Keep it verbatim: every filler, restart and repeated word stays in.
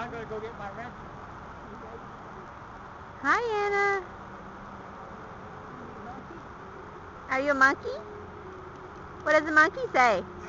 I'm going to go get my wrench. Hi, Anna. Are you a monkey? What does the monkey say?